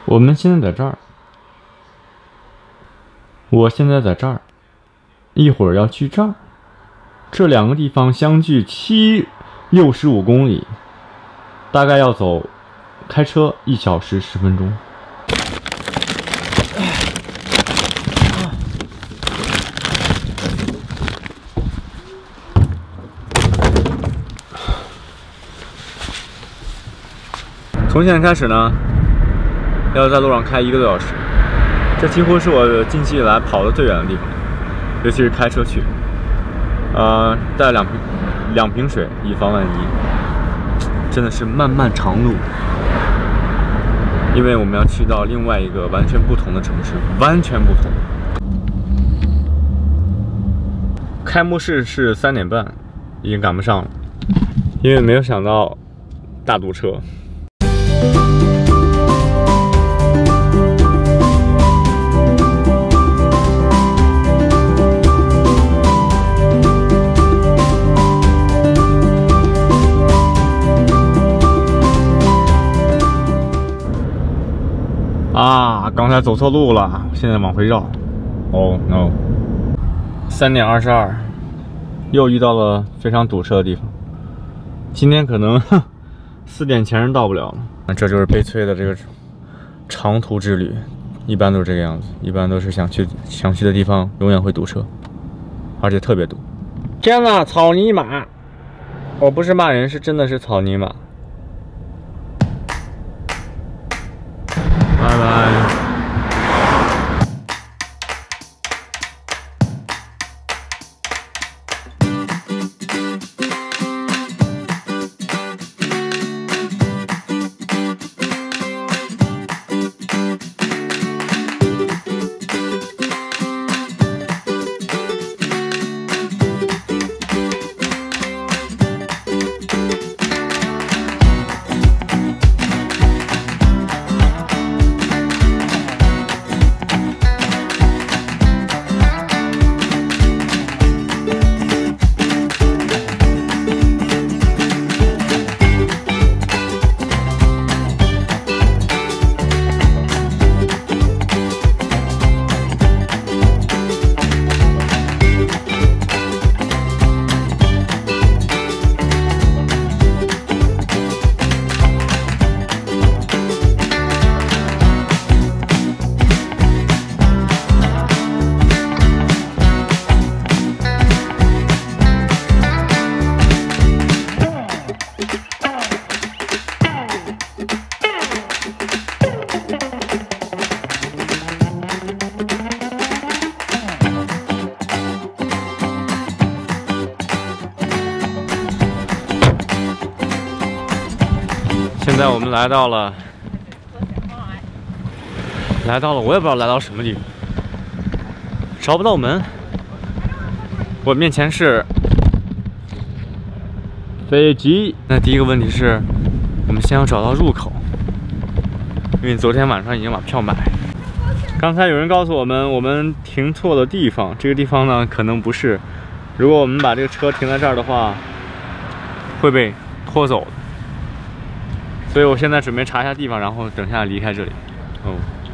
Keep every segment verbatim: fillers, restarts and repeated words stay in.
我们现在在这儿，我现在在这儿，一会儿要去这儿，这两个地方相距七六十五公里，大概要走开车一小时十分钟。从现在开始呢，要在路上开一个多小时，这几乎是我近期以来跑的最远的地方，尤其是开车去。呃，带两瓶两瓶水，以防万一。真的是漫漫长路，因为我们要去到另外一个完全不同的城市，完全不同。开幕式是三点半，已经赶不上了，因为没有想到大堵车。啊，刚才走错路了，现在往回绕。Oh no！ 三点二十二，又遇到了非常堵车的地方。今天可能四点前是到不了了。这就是悲催的这个长途之旅，一般都是这个样子，一般都是想去想去的地方永远会堵车，而且特别堵。天呐，草泥马！我不是骂人，是真的是草泥马。拜拜。现在我们来到了，来到了，我也不知道来到什么地方，找不到门。我面前是飞机。那第一个问题是，我们先要找到入口，因为昨天晚上已经把票买了。刚才有人告诉我们，我们停错了地方，这个地方呢可能不是。如果我们把这个车停在这儿的话，会被拖走的。所以我现在准备查一下地方，然后等下离开这里。哦，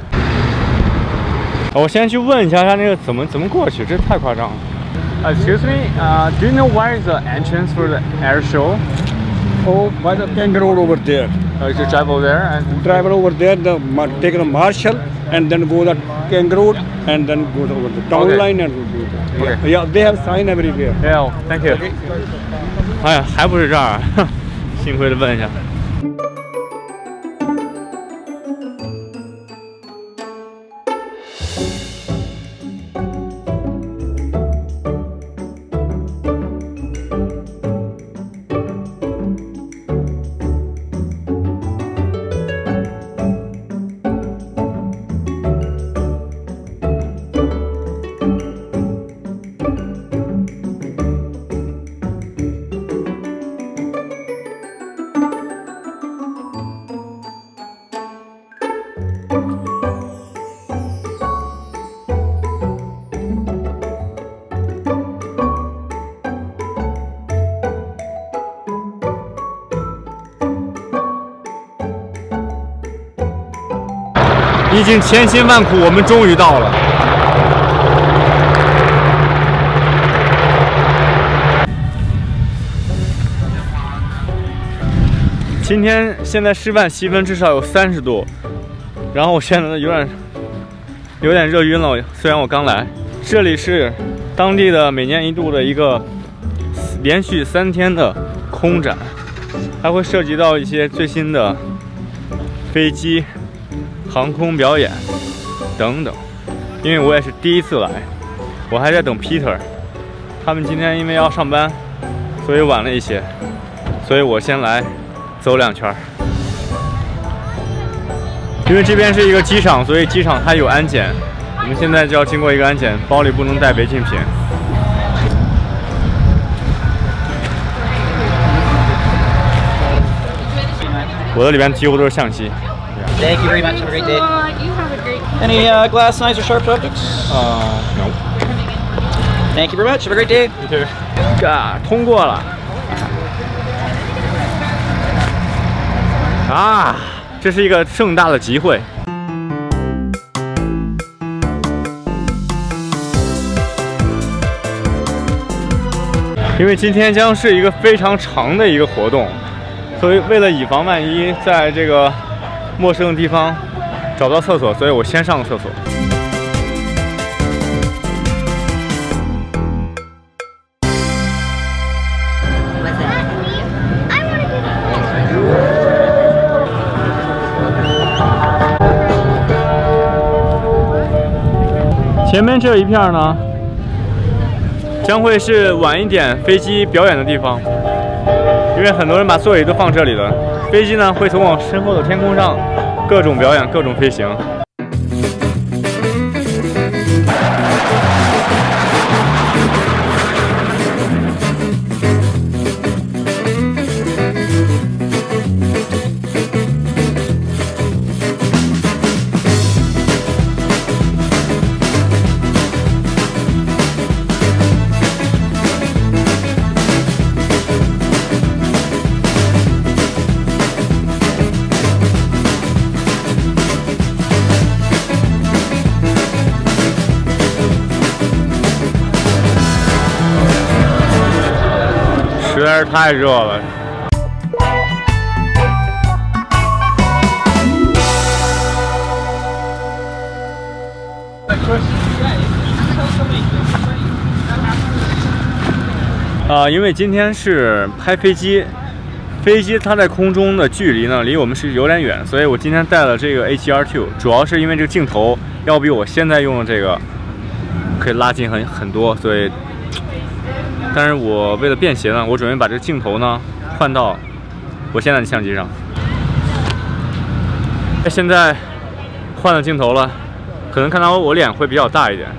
我先去问一下他那个怎么怎么过去，这太夸张了。Excuse me, uh, do you know where is the entrance for the air show? Oh, by the Kangaroo Road over there. Uh, you drive over there and drive over there, the take the Marshall and then go the Kangaroo and then go over the town okay. line and go there. Okay. Yeah, they have sign everywhere. Yeah, thank you. Okay. 哎呀，还不是这儿，幸亏的问一下。 历经千辛万苦，我们终于到了。今天现在室外气温至少有三十度，然后我现在有点有点热晕了。虽然我刚来，这里是当地的每年一度的一个连续三天的空展，还会涉及到一些最新的飞机、航空表演等等。因为我也是第一次来，我还在等 Peter， 他们今天因为要上班，所以晚了一些，所以我先来走两圈。因为这边是一个机场，所以机场它有安检，我们现在就要经过一个安检，包里不能带违禁品。我的里边几乎都是相机。 Thank you very much. Have a great day. You have a great Any uh, glass, knives, or sharp objects? 呃 ，no。 Thank you very much. Have a great day. 啊，通过了。啊，这是一个盛大的集会。因为今天将是一个非常长的一个活动，所以为了以防万一，在这个陌生的地方找不到厕所，所以我先上个厕所。前面这一片呢，将会是晚一点飞机表演的地方，因为很多人把座椅都放这里了。飞机呢会从我身后的天空上各种表演、各种飞行。实在是太热了。啊、呃，因为今天是拍飞机，飞机它在空中的距离呢离我们是有点远，所以我今天带了这个 H E R 二， 主要是因为这个镜头要比我现在用的这个可以拉近很很多，所以。但是我为了便携呢，我准备把这个镜头呢换到我现在的相机上。现在换了镜头了，可能看到我脸会比较大一点。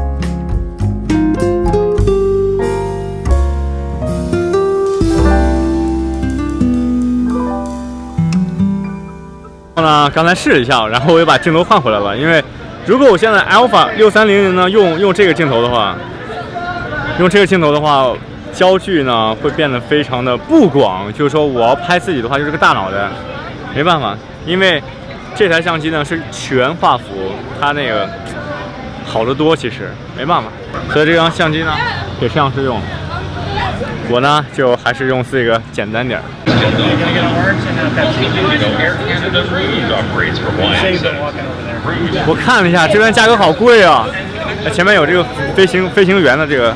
然后呢，刚才试了一下，然后我又把镜头换回来了。因为如果我现在 Alpha 六三零零呢用用这个镜头的话。用这个镜头的话，焦距呢会变得非常的不广，就是说我要拍自己的话，就是个大脑袋，没办法，因为这台相机呢是全画幅，它那个好得多，其实没办法，所以这张相机呢给摄像师用，我呢就还是用这个简单点。我看了一下，这边价格好贵啊！前面有这个飞行飞行员的这个。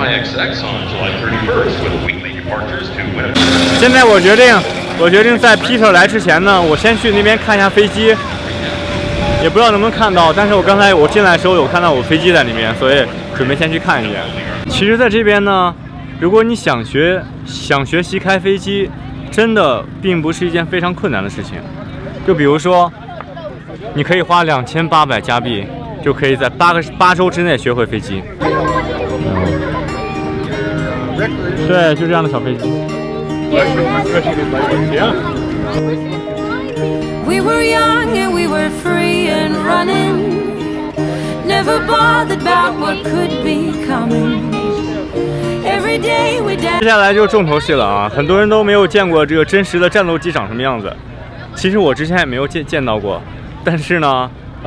现在我决定，我决定在 Peter 来之前呢，我先去那边看一下飞机，也不知道能不能看到。但是我刚才我进来的时候有看到我飞机在里面，所以准备先去看一眼。其实，在这边呢，如果你想学想学习开飞机，真的并不是一件非常困难的事情。就比如说，你可以花两千八百加币，就可以在八个八周之内学会飞机。对，就这样的小飞机。We were young and we were free and running, never bothered about what could be coming. Every day we danced. 接下来就重头戏了啊！很多人都没有见过这个真实的战斗机长什么样子。其实我之前也没有见见到过，但是呢，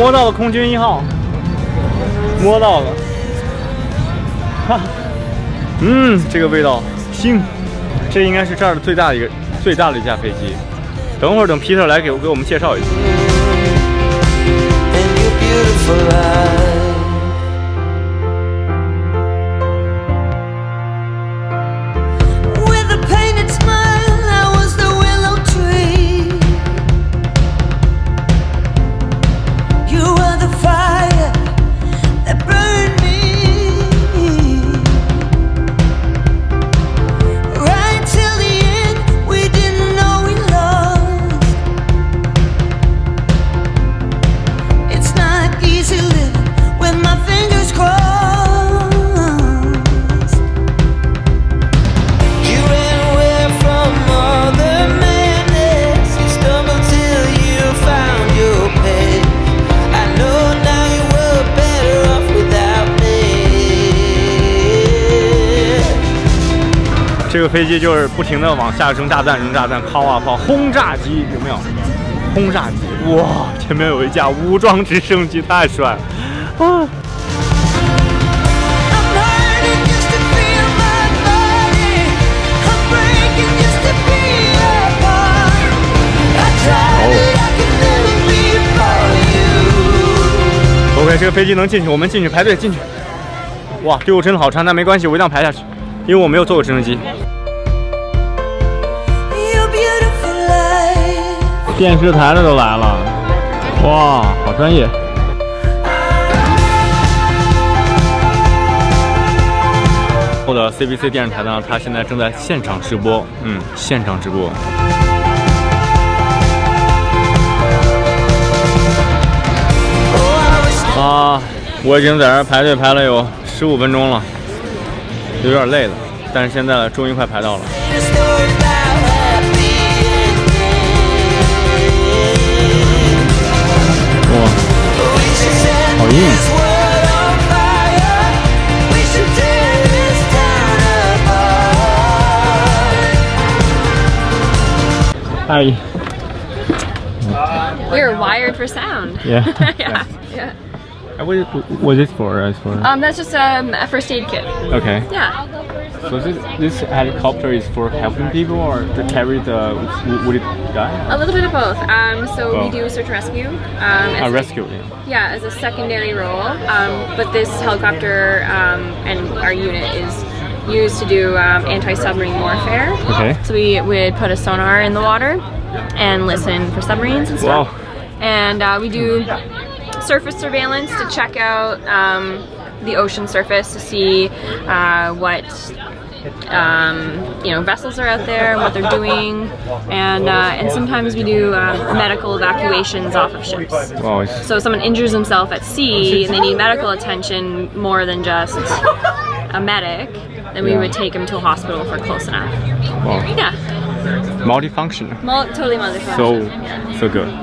摸到了空军一号，摸到了。哈，嗯，这个味道，腥。这应该是这儿的最大的一个最大的一架飞机。等会儿等皮特来给给我们介绍一下。 这个飞机就是不停的往下扔炸弹，扔炸弹，抛啊抛，轰炸机有没有？轰炸机，哇！前面有一架武装直升机，太帅了啊！哦 ，OK， 这个飞机能进去，我们进去排队进去。哇，队伍真的好长，但没关系，我一定要排下去。 因为我没有坐过直升机。电视台的都来了，哇，好专业！我的 C B C 电视台呢，它现在正在现场直播，嗯，现场直播。啊，我已经在这儿排队排了有十五分钟了。 有点累了，但是现在终于快排到了。哇，好硬！Hi. We're wired for sound. Yeah. yeah. Yeah. What was it for? As for? Um, that's just um, a first aid kit. Okay. Yeah. So this this helicopter is for helping people or to carry the wounded guy? A little bit of both. Um, so Oh. we do search and rescue. Um, A as rescue. Yeah. Yeah, as a secondary role. Um, but this helicopter um, and our unit is used to do um, anti-submarine warfare. Okay. So we would put a sonar in the water and listen for submarines and stuff. Wow. And uh, we do surface surveillance to check out um, the ocean surface to see uh, what um, you know vessels are out there, what they're doing, and uh, and sometimes we do uh, medical evacuations off of ships. Wow. So if someone injures himself at sea and they need medical attention more than just a medic, then we Yeah. would take him to a hospital if we're close enough. Wow. Yeah, Multifunctional. Mul totally multifunction. So yeah. so good.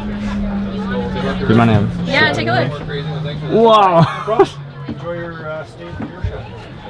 Do you mind him? Yeah, take a look. Wow. Enjoy your uh, stay at your shop.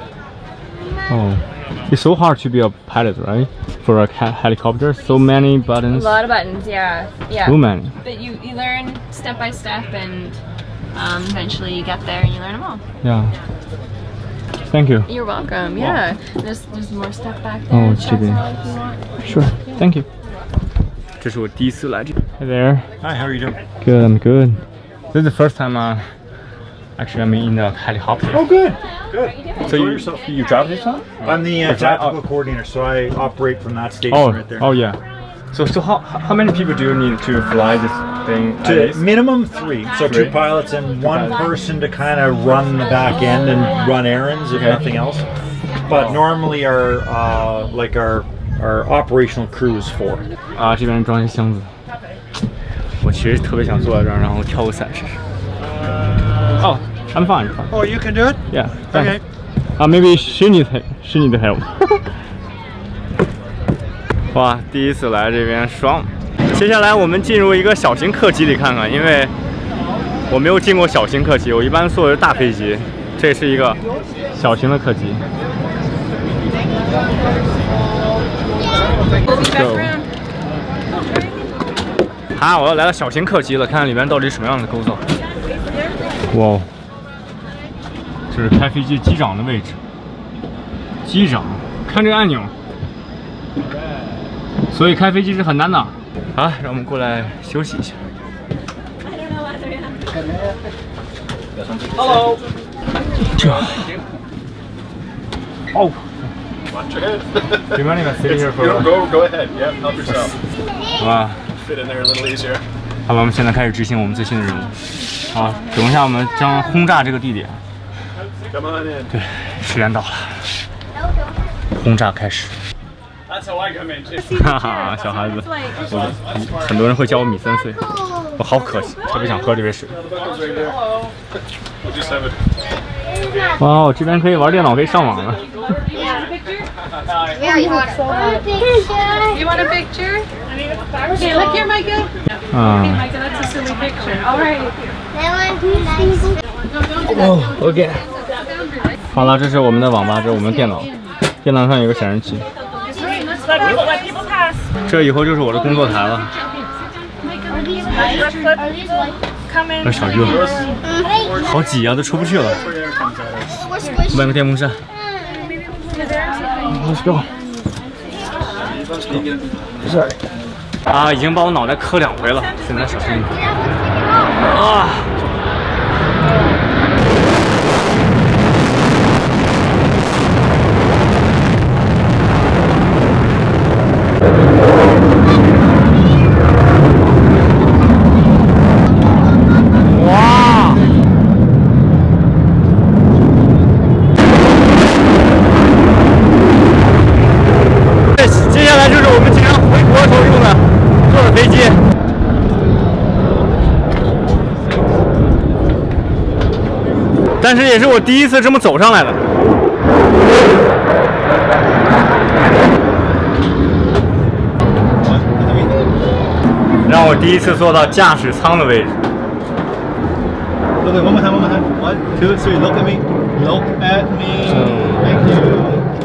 Oh, it's so hard to be a pilot, right? For a he helicopter, so many A buttons. lot of buttons, yeah, yeah. Too many. But you, you learn step by step, and um, eventually you get there and you learn them all. Yeah. Thank you. You're welcome. Yeah. There's there's more stuff back there. Oh, Check chicken. out if you want. Sure. Thank you. 这是我第一次来这。Hi there. Hi, how are you doing? Good. I'm good. This is the first time uh, actually I'm in a helicopter. Oh, good. Good. So Enjoy you yourself. you drive this one? I'm the uh, Is that- tactical coordinator, so I operate from that station Oh. right there. Oh yeah. So so how how many people do you need to fly this thing? at To least? minimum three, so Three. two pilots and one person to kind of run the back end and run errands, if Okay. nothing else. But normally our uh, like our our operational crew is four. 啊，这边装一箱子。我其实特别想坐在这儿，然后跳个伞试试。Oh, I'm fine. fine. Oh, you can do it? Yeah. Okay. Uh, maybe she needs help. She needs help. 哇，第一次来这边爽。接下来我们进入一个小型客机里看看，因为我没有进过小型客机，我一般坐的是大飞机，这是一个小型的客机。 We'll be back Go. around. 好，我要来到小型客机了，看看里面到底是什么样的构造。 哇哦，这是开飞机机长的位置。机长，看这个按钮，所以开飞机是很难的。好，让我们过来休息一下。Hello。这。哦。 Watch your head. Do you mind if I sit here for a while? Go, go ahead. Yeah, help yourself. 哇。 Fit in there a little easier. 好了，我们现在开始执行我们最新的任务。好，等一下我们将轰炸这个地点。 Come on in. 对，时间到了，轰炸开始。 That's how I come in too. 哈哈，小孩子，我很多人会叫我米三岁，我好可惜，特别想喝这杯水。 We'll just have it. 哇，我这边可以玩电脑，可以上网了。 Yeah, you want a picture? You want a picture? Okay, look here, Micah. 嗯。 Micah, that's a silly picture. All right. That one's nice. 哦 ，OK。好了，这是我们的网吧，这是我们的电脑，电脑上有个显示器。这以后就是我的工作台了。那小热，好挤啊，都出不去了。买个电风扇。Let's go。是。啊，已经把我脑袋磕两回了，现在小心一点。啊。 但是也是我第一次这么走上来的。让我第一次坐到驾驶舱的位置。 Look at one more time, one more time. One, two, three. Look at me. Look at me. Thank you.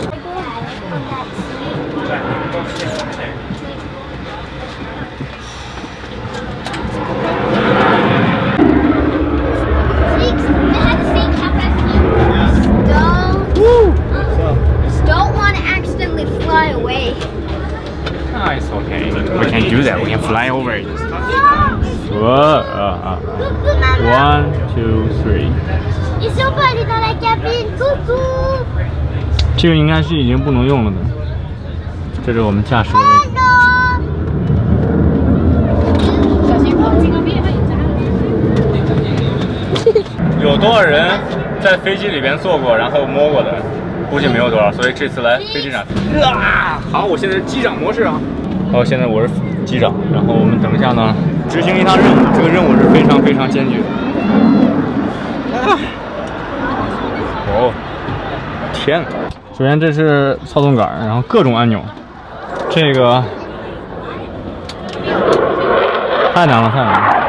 Ah, it's okay. We can do that. We can fly over it. Whoa, uh, uh. One, two, three. Is somebody that I can be cuckoo? 这个应该是已经不能用了的。这是我们驾驶的位置。有多少人在飞机里边坐过，然后摸过的？估计没有多少，所以这次来飞机上。啊，好，我现在是机长模式啊。好，现在我是机长，然后我们等一下呢，执行一趟任务。这个任务是非常非常艰巨的。啊！哦，天哪！首先这是操纵杆，然后各种按钮，这个太难了，太难了。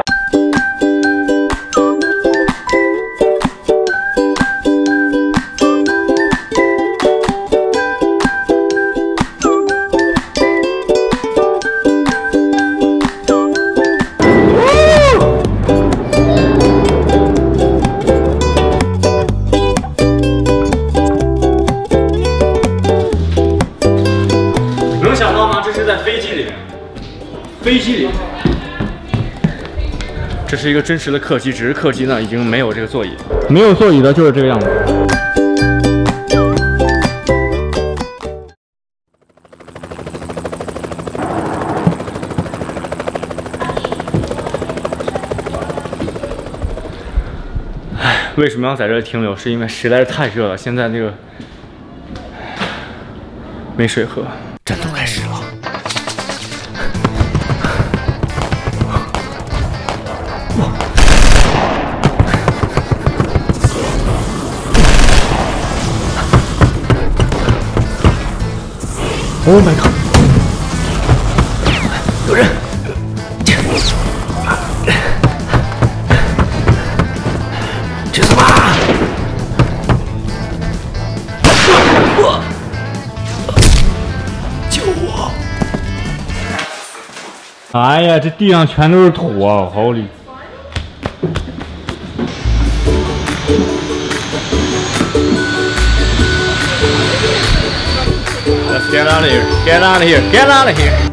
飞机里，这是一个真实的客机，只是客机呢已经没有这个座椅，没有座椅的就是这个样子。唉，为什么要在这里停留？是因为实在是太热了，现在这个没水喝。战斗开始了。 Oh my god！ 有人！去死吧！我！救我！哎呀，这地上全都是土啊！好里！ Let's get out of here. Get out of here. Get out of here.